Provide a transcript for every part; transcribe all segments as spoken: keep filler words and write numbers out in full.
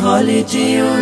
خالدون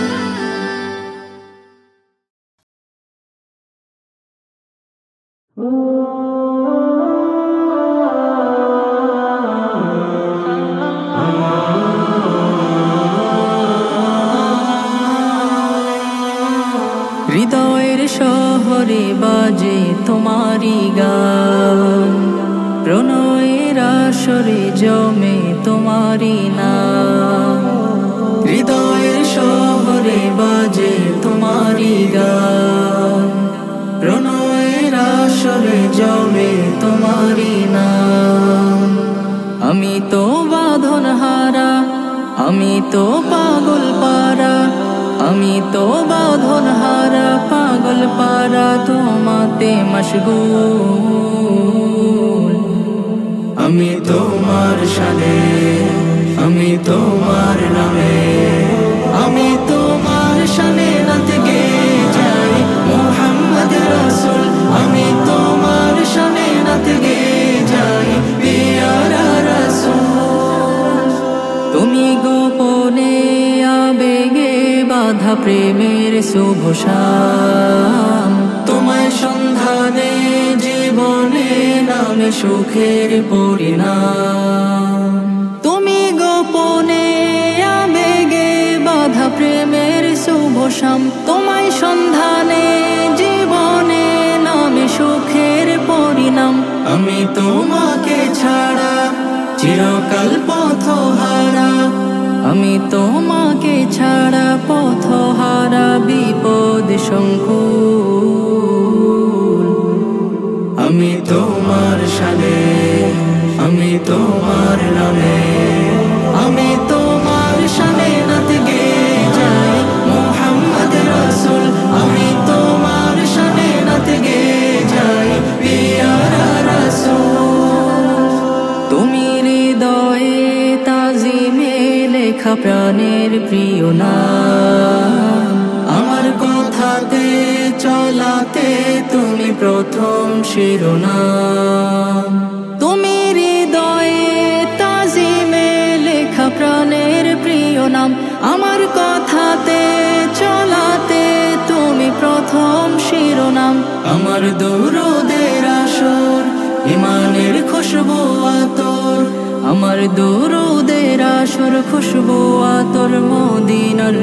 হৃদয়ের শহরে বাজে তোমারি গান, প্রণয়ের আসরে জমে তোমারি নাম। হৃদয়ের শহরে বাজে তোমারি গান, প্রণয়ের আসরে জমে তোমারি নাম। আমি তো বাঁধন হারা, আমি তো পাগল পারা, আমি তো বাঁধন হারা পাগল পারা তোমাতে মশগুল। আমি তোমার শানে, আমি তোমার নামে, আমি তোমার শানে নাত গে যাই মুহাম্মদ রাসূল। আমি তোমার শানে নাত গে যাই পিয়ারা রাসূল। তুমি গোপনে আবেগে বাধা প্রেমের শুভ শাম, তোমায় সন্ধানে জীবনে নামে সুখের পরিণাম। তুমি গোপনে আবেগে বাধা প্রেমের শুভ শাম, তোমায় সন্ধানে জীবনে নামে সুখের পরিণাম। আমি তোমাকে ছাড়া চিরকাল পথহারা, আমি তোমাকে ছাড়া পথহারা বিপদ সংকুল। আমি তোমার শানে, আমি তোমার নামে, আমি তোমার শানে নাত গে যাই মুহাম্মদ রাসূল। আমি তোমার শানে নাত গে যাই পিয়ারা রাসূল। তুমি হৃদয়ে তাজিমে লেখা প্রাণের প্রিয় নাম, আমার কথাতে চলাতে তুমি প্রথম শিরোনাম। তুমি হৃদয়ে তাজিমে লেখা প্রাণের প্রিয় নাম, আমার কথাতে চলাতে তুমি প্রথম শিরোনাম। আমার দরুদের আসর ইমানের খুশবু আতর, আমার দরুদের আসর খুশবু আতর মদিনার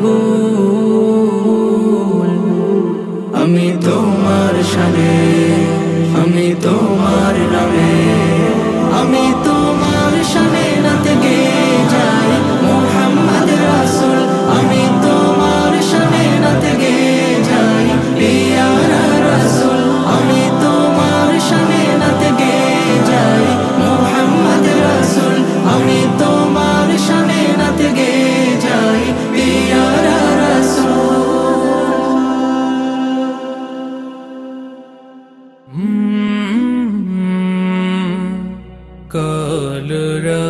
বুলবুল। আমি তোমার শানে, আমি তোমার নামে, আমি তোমার শানে নাত গে যাই মুহাম্মদ রাসূল। আমি তোমার শানে নাত গে যাই পিয়ারা রাসূল। আমি তোমার শানে নাত গে যাই মুহাম্মদ রাসূল। আমি তোমার শানে নাত গে যাই পিয়ারা রাসূল। কাল